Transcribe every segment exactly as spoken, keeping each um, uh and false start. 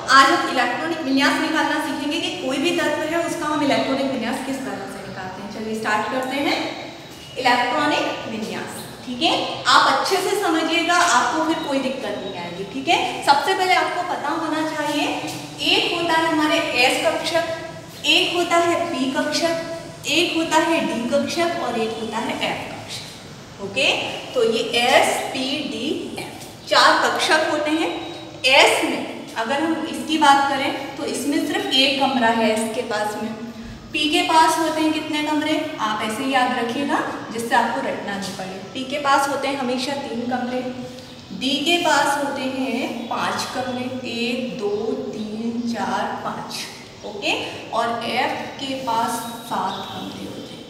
आज हम इलेक्ट्रॉनिक विन्यास निकालना सीखेंगे कि कोई भी तत्व है उसका हम इलेक्ट्रॉनिक विन्यास किस तरह से निकालते हैं। चलिए स्टार्ट करते हैं इलेक्ट्रॉनिक विन्यास। ठीक है, आप अच्छे से समझिएगा, आपको फिर कोई दिक्कत नहीं आएगी। ठीक है, सबसे पहले आपको पता होना चाहिए, एक होता है हमारे एस कक्षक, एक होता है पी कक्षक, एक होता है डी कक्षक और एक होता है एफ कक्षक। ओके, तो ये एस पी डी एफ चार कक्षक होते हैं। एस में अगर हम इसकी बात करें तो इसमें सिर्फ एक कमरा है एस के पास में। पी के पास होते हैं कितने कमरे, आप ऐसे ही याद रखिएगा जिससे आपको रटना नहीं पड़े। पी के पास होते हैं हमेशा तीन कमरे, डी के पास होते हैं पांच कमरे, एक दो तीन चार पाँच। ओके, और एफ के पास सात कमरे होते हैं,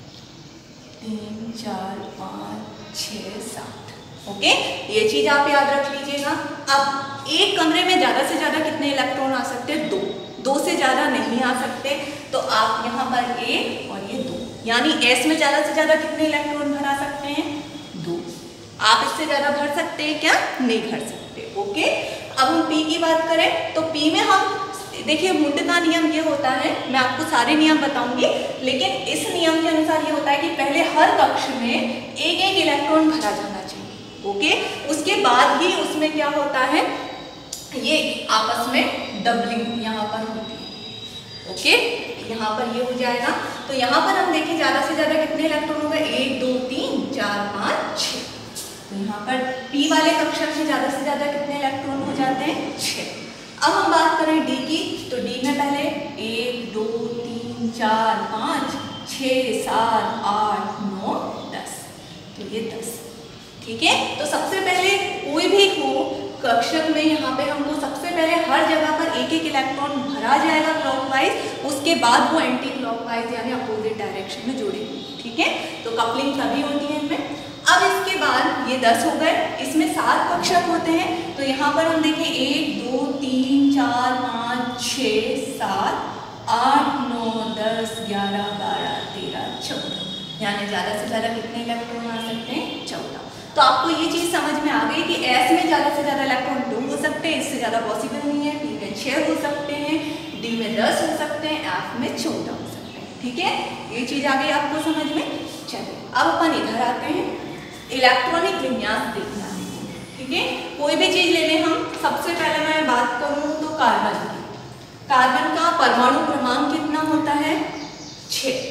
तीन चार पाँच छः सात। ओके, ये चीज आप याद रख लीजिएगा। अब एक कमरे में ज्यादा से ज्यादा कितने इलेक्ट्रॉन आ सकते हैं, दो, दो से ज्यादा नहीं आ सकते। तो आप यहाँ पर ए और ये दो, यानी एस में ज्यादा से ज्यादा कितने इलेक्ट्रॉन भरा सकते हैं, दो। आप इससे ज्यादा भर सकते हैं क्या, नहीं भर सकते। ओके, अब हम पी की बात करें तो पी में हम देखिए, मुंड का नियम ये होता है, मैं आपको सारे नियम बताऊंगी, लेकिन इस नियम के अनुसार ये होता है कि पहले हर कक्ष में एक एक इलेक्ट्रॉन भरा जाना चाहिए। ओके, उसके बाद ही उसमें क्या होता है, ये आपस में डबलिंग यहाँ पर होती है। ओके, यहाँ पर ये हो जाएगा। तो यहाँ पर हम देखें ज्यादा से ज्यादा कितने इलेक्ट्रॉन हो गए, एक दो तीन चार पाँच छः। तो यहाँ पर पी वाले कक्षक में ज्यादा से ज्यादा कितने इलेक्ट्रॉन हो जाते हैं, छः। अब हम बात करें डी की, तो डी में पहले एक दो तीन चार पाँच छः सात आठ नौ दस, तो ये दस। ठीक है, तो सबसे पहले कोई भी हो कक्षक में यहाँ पे हमको सबसे पहले हर जगह पर एक एक इलेक्ट्रॉन भरा जाएगा क्लॉकवाइज, उसके बाद वो एंटी क्लॉकवाइज यानी अपोजिट डायरेक्शन में जुड़ेगी। ठीक है, तो कपलिंग तभी होती है इनमें। अब इसके बाद ये दस हो गए, इसमें सात कक्षक होते हैं। तो यहाँ पर हम देखें एक दो तीन चार पाँच छः सात आठ नौ दस ग्यारह बारह तेरह चौदह, यानी ज़्यादा से ज़्यादा कितने इलेक्ट्रॉन आ सकते हैं, चौदह। तो आपको ये चीज़ समझ में आ गई कि एस में ज़्यादा से ज़्यादा इलेक्ट्रॉन दो हो सकते हैं, इससे ज़्यादा पॉसिबल नहीं है। पी में छः हो सकते हैं, डी में दस हो सकते हैं, एफ में चौदह हो सकते हैं। ठीक है, ये चीज़ आ गई आपको समझ में। चलिए अब अपन इधर आते हैं, इलेक्ट्रॉनिक विन्यास देखना है। ठीक है, कोई भी चीज़ ले लें हम, सबसे पहले मैं बात करूँ तो कार्बन की। कार्बन का परमाणु क्रमांक कितना होता है, छः।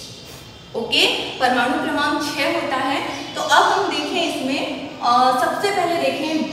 ओके, परमाणु क्रमांक छः होता है। तो अब हम देखें इसमें आ, सबसे पहले देखें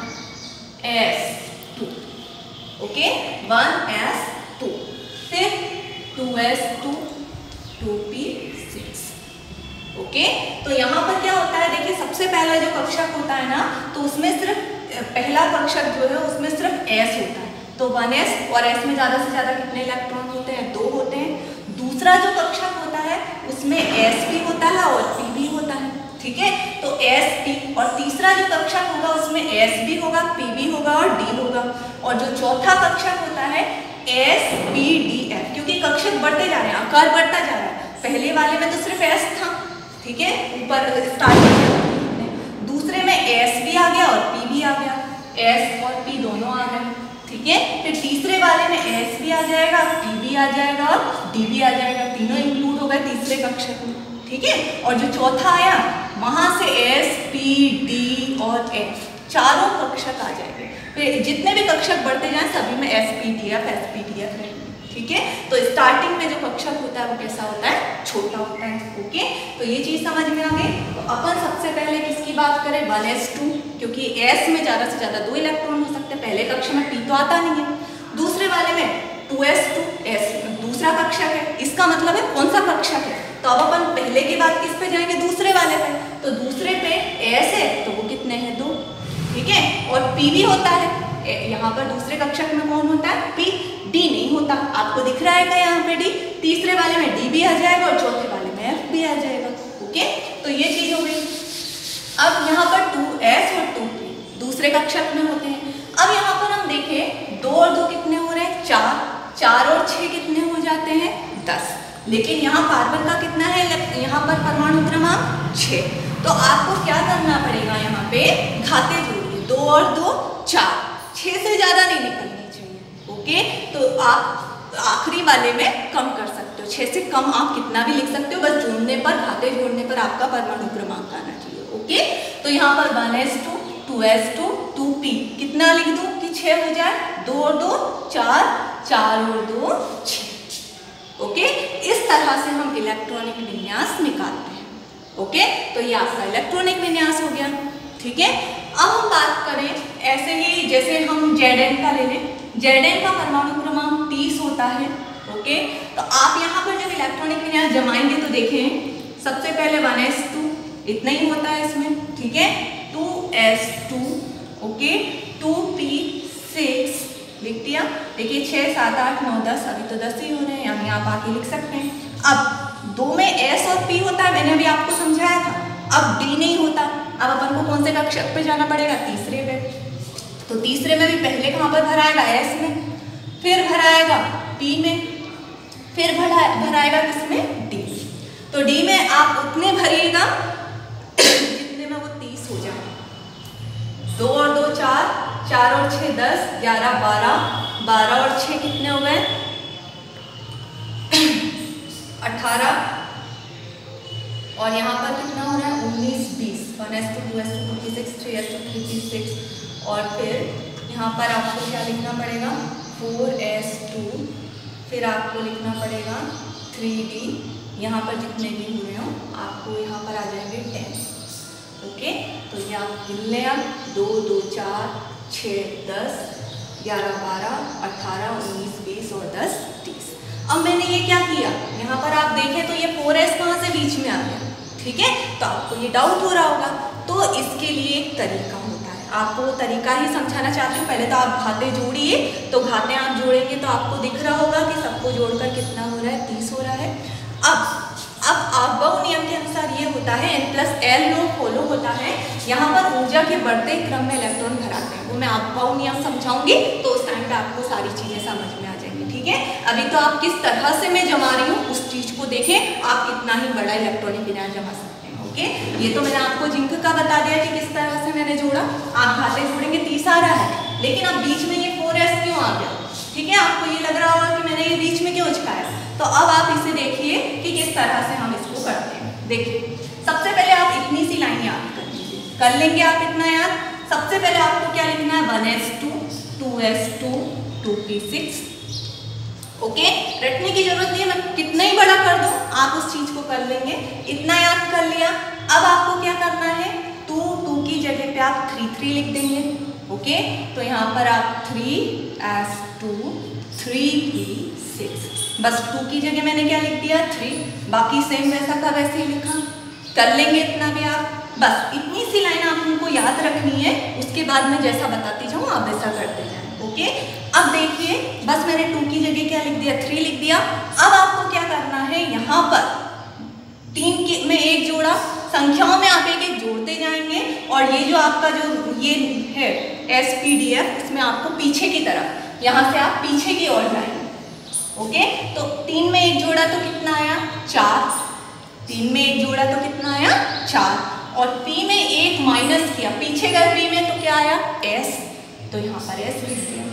one S two. Okay, one S two, फिर two S two, two P six. Okay, तो यहाँ पर क्या होता है, देखिए सबसे पहला जो कक्षक होता है ना, तो उसमें सिर्फ पहला कक्षक जो है उसमें सिर्फ एस होता है। तो वन एस, और एस में ज़्यादा से ज़्यादा कितने इलेक्ट्रॉन होते हैं, दो होते हैं। दूसरा जो कक्षक होता है उसमें एस भी होता है और पी भी होता है। ठीक है, तो एस पी, और तीसरा जो कक्षक होगा उसमें एस भी होगा, पी भी होगा और डी होगा। और जो चौथा कक्षक होता है एस पी डी एफ, क्योंकि कक्षक बढ़ते जा रहे हैं, आकार बढ़ता जा रहा है। पहले वाले में तो सिर्फ एस था, ठीक है, ऊपर स्टार्टिंग। दूसरे में एस भी आ गया और पी भी आ गया, एस और पी दोनों आ गए। ठीक है, फिर तीसरे वाले में एस भी आ जाएगा, पी भी आ जाएगा और डी भी आ जाएगा, तीनों इंक्लूड हो गए तीसरे कक्षक में। ठीक है, और जो चौथा आया वहां से एस पी डी और एफ चारों कक्षक आ जाएंगे। फिर जितने भी कक्षक बढ़ते जाएं सभी में S P D F S P D F रहेंगे। ठीक है, तो स्टार्टिंग में जो कक्षक होता है वो कैसा होता है, छोटा होता है। ओके, तो ये चीज समझ में आ गई। तो अपन सबसे पहले किसकी बात करें, वन एस टू, क्योंकि एस में ज्यादा से ज्यादा दो इलेक्ट्रॉन हो सकते हैं। पहले कक्ष में पी तो आता नहीं है। दूसरे वाले में टू एस टू, एस दूसरा कक्षक है, इसका मतलब है कौन सा कक्षक है। तो अब अपन पहले के बाद किस पे जाएंगे, दूसरे वाले पे। तो दूसरे पे एस है तो वो कितने हैं, दो। ठीक है, और पी भी होता है, यहाँ पर दूसरे कक्षक में कौन होता है, पी। डी नहीं होता, आपको दिख रहा है क्या यहाँ पे डी। तीसरे वाले में डी भी आ जाएगा और चौथे वाले में एफ भी आ जाएगा। ओके, तो ये चीज हो गई। अब यहाँ पर टू एस और टू पी दूसरे कक्षक में होते हैं। अब यहाँ पर हम देखें दो और दो कितने हो रहे हैं, चार। चार और छः कितने हो जाते हैं, दस। लेकिन यहाँ कार्बन का कितना है, यहाँ पर परमाणु क्रमांक छः। तो आपको क्या करना पड़ेगा, यहाँ पे घाते जोड़िए, दो और दो चार, छः से ज्यादा नहीं निकलनी चाहिए। ओके, तो आप आखिरी वाले में कम कर सकते हो, छः से कम आप कितना भी लिख सकते हो, बस जोड़ने पर, घाते जोड़ने पर आपका परमाणु क्रमांक आना चाहिए। ओके, तो यहाँ पर one S two, two S two, two P कितना लिख दूँ कि छः हो जाए, दो और दो चार, चार और दो छः। ओके, इस तरह से हम इलेक्ट्रॉनिक विन्यास निकालते हैं। ओके, तो ये आपका इलेक्ट्रॉनिक विन्यास हो गया। ठीक है, अब हम बात करें ऐसे ही, जैसे हम जेड एन का ले लें, जेड एन का परमाणु क्रमांक तीस होता है। ओके, तो आप यहाँ पर जब इलेक्ट्रॉनिक विन्यास जमाएंगे तो देखें, सबसे पहले वन एस टू इतना ही होता है इसमें। ठीक है, two S two, okay, two P six लिख दिया। देखिए छः सात आठ नौ दस, अभी तो दस ही हो रहे हैं, यानी आप आगे लिख सकते हैं। अब दो में एस और पी होता है, मैंने अभी आपको समझाया था। अब डी नहीं होता, अब अपन को कौन से कक्षक पे जाना पड़ेगा, तीसरे पे। तो तीसरे में भी पहले कहाँ पर भराएगा, एस में, फिर भराएगा पी में, फिर भरा भराएगा किसमें, डी। तो डी में आप उतने भरिएगा जितने में वो तीस हो जाए। दो और दो चार, चार और छः दस, ग्यारह बारह, बारह और छः कितने हो गए, अठारह, और यहाँ पर कितना हो रहा है, उन्नीस बीस। One S two, two S two, two P six, three S two, three P six, और फिर यहाँ पर आपको क्या लिखना पड़ेगा, फोर एस टू, फिर आपको लिखना पड़ेगा थ्री डी, यहाँ पर जितने भी हुए हों आपको यहाँ पर आ जाएंगे टेन। ओके, तो ये आप गिन लें, अब दो दो चार, छः दस, ग्यारह बारह, अट्ठारह, उन्नीस बीस और दस तीस। अब मैंने ये क्या किया, यहाँ पर आप देखें तो ये फोर एस कहाँ से बीच में आ गया। ठीक है, तो आपको ये डाउट हो रहा होगा, तो इसके लिए एक तरीका होता है, आपको वो तरीका ही समझाना चाहती हूँ। पहले तो आप घाते जोड़िए, तो घाते आप जोड़ेंगे तो आपको दिख रहा होगा कि सबको जोड़कर कितना हो रहा है, तीस हो रहा है। अब अब अबव नियम के अनुसार ये होता है, N plus L low follow होता है। यहाँ पर ऊर्जा के बढ़ते क्रम में इलेक्ट्रॉन भराते हैं, वो मैं अबव नियम समझाऊंगी, तो उस टाइम पे आपको सारी चीजें समझ में आ जाएंगी। ठीक है, अभी तो आप किस तरह से मैं जमा रही हूँ उस चीज को देखें, आप कितना ही बड़ा इलेक्ट्रॉनिक विन्यास जमा सकते हैं। ओके, ये तो मैंने आपको जिंक का बता दिया कि किस तरह से मैंने जोड़ा। आप घाते जोड़ेंगे, तीस आ रहा है, लेकिन अब बीच में ये फोर एस क्यों आ गया। ठीक है, आपको ये लग रहा होगा कि मैंने ये बीच में क्यों चिपकाया, तो अब आप इसे देखिए कि किस तरह से हम इसको करते हैं। देखिए, सबसे पहले आप इतनी सी लाइन याद कर लीजिए, कर लेंगे आप इतना याद। सबसे पहले आपको क्या लिखना है, one S two, two S two, two P six. Okay, रटने की जरूरत नहीं है, मैं कितना ही बड़ा कर दूं आप उस चीज को कर लेंगे। इतना याद कर लिया, अब आपको क्या करना है, टू टू की जगह पे आप थ्री थ्री लिख देंगे। ओके, तो यहाँ पर आप three S two, three P six, बस टू की जगह मैंने क्या लिख दिया, थ्री, बाकी सेम वैसा का वैसे ही लिखा। कर लेंगे इतना भी आप, बस इतनी सी लाइन आप उनको याद रखनी है, उसके बाद मैं जैसा बताती जाऊँ आप वैसा करते जाएं। ओके, अब देखिए, बस मैंने टू की जगह क्या लिख दिया, थ्री लिख दिया। अब आपको क्या करना है, यहाँ पर तीन के में एक जोड़ा, संख्याओं में आप एक एक जोड़ते जाएंगे, और ये जो आपका जो ये है एस पी डी एफ, इसमें आपको पीछे की तरफ, यहाँ से आप पीछे की ओर जाएंगे। ओके, तो तीन में एक जोड़ा तो कितना आया, चार, तीन में एक जोड़ा तो कितना आया, चार, और पी में एक माइनस किया, पीछे गए पी में तो क्या आया, एस, तो यहाँ पर एस लिख दिया।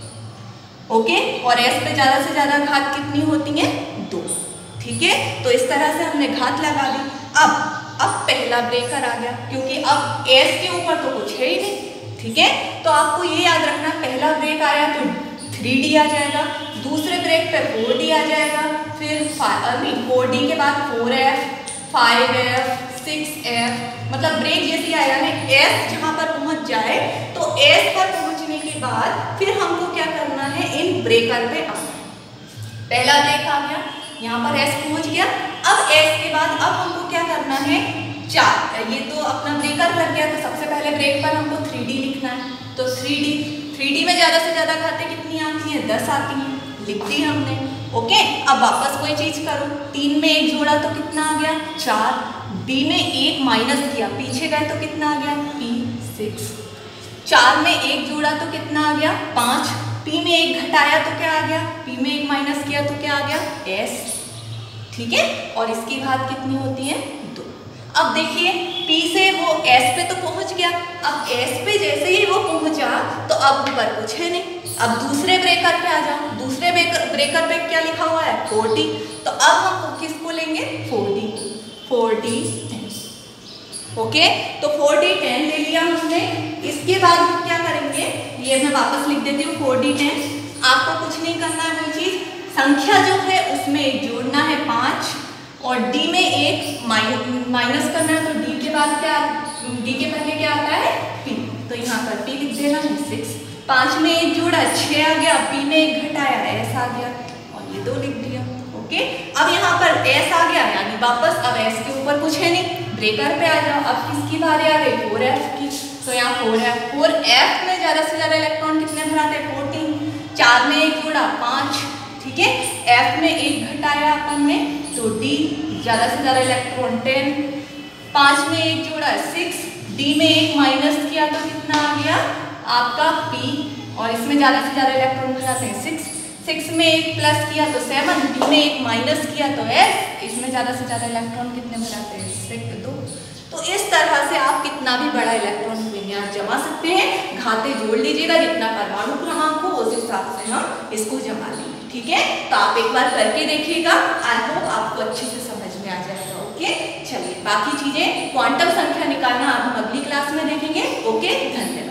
ओके, और एस पे ज्यादा से ज्यादा घात कितनी होती है, दो। ठीक है, तो इस तरह से हमने घात लगा दी। अब अब पहला ब्रेकर आ गया, क्योंकि अब एस के ऊपर तो कुछ है ही नहीं। ठीक है, तो आपको ये याद रखना, पहला ब्रेक आया तो थ्री डी आ जाएगा, दूसरे ब्रेक पे फोर डी आ जाएगा, फिर फोर डी के बाद four F, five F, six F, मतलब ब्रेक जैसे आएगा ना, एस जहाँ पर पहुँच जाए तो एस पर पहुँचने के बाद फिर हमको क्या करना है, इन ब्रेकर पे आना है। पहला ब्रेक आ गया, यहाँ पर एस पहुँच गया। अब एस के बाद अब हमको क्या करना है, चार, ये तो अपना ब्रेकर लग गया, तो सबसे पहले ब्रेक पर हमको थ्री डी लिखना है, तो थ्री डी थ्री डी में ज़्यादा से ज़्यादा घातें कितनी आती हैं, दस आती हैं, लिख दी हमने। ओके, अब वापस कोई चीज़ करो, तीन में एक जोड़ा तो कितना आ गया, चार, बी में एक माइनस किया, पीछे गए तो कितना आ गया, पी सिक्स, चार में एक जोड़ा तो कितना आ गया, पाँच, पी में एक घटाया तो क्या आ गया, पी में एक माइनस किया तो क्या आ गया, एस। ठीक है, और इसकी घात कितनी होती है, दो। अब देखिए P से वो S पे तो पहुंच गया, अब S पे जैसे ही वो पहुंचा तो अब ऊपर कुछ है नहीं। अब दूसरे ब्रेकर पे आ जाओ, दूसरे ब्रेकर ब्रेकर पे क्या लिखा हुआ है फोर्टी, तो अब हम किसको लेंगे फोर्टी, फोर्टी ओके। तो फोर्टी टेन ले लिया हमने। इसके बाद क्या करेंगे, ये मैं वापस लिख देती हूँ फोर्टी टेन। आपको कुछ नहीं करना है, वो चीज संख्या जो है उसमें एक जोड़ना है पाँच और D में एक माइनस करना है। तो D के बाद क्या, D के पहले क्या आता है P, तो यहाँ पर P लिख देना है सिक्स। पाँच में एक जोड़ा छः आ गया, P में एक घटाया S आ गया और ये दो लिख दिया ओके। अब यहाँ पर S आ गया यानी वापस अब S के ऊपर कुछ है नहीं, ब्रेकर पे आ जाओ। अब किसकी बारी आ गई फोर एफ की, तो यहाँ फोर एफ फोर एफ में ज़्यादा से ज़्यादा इलेक्ट्रॉन कितने भराते हैं फोर्टीन। चार में एक जोड़ा पाँच, ठीक है। F में एक घटाया अपन ने तो D ज़्यादा से ज़्यादा इलेक्ट्रॉन टेन। पाँच में एक जोड़ा सिक्स, D में एक माइनस किया तो कितना आ गया आपका P और इसमें ज़्यादा से ज़्यादा इलेक्ट्रॉन भराते हैं सिक्स। सिक्स में एक प्लस किया तो सेवन, D में एक माइनस किया तो S, इसमें ज़्यादा से ज़्यादा इलेक्ट्रॉन कितने भराते हैं सिक्स दो। तो इस तरह से आप कितना भी बड़ा इलेक्ट्रॉन विन्यास जमा सकते हैं। घाते जोड़ लीजिएगा, जितना परमाणु क्रमांक हो उस हिसाब से हम इसको जमा लेंगे, ठीक है। तो आप एक बार करके देखिएगा, आई होप आपको अच्छे से समझ में आ जाएगा ओके। चलिए बाकी चीजें क्वांटम संख्या निकालना अब हम अगली क्लास में देखेंगे ओके। धन्यवाद।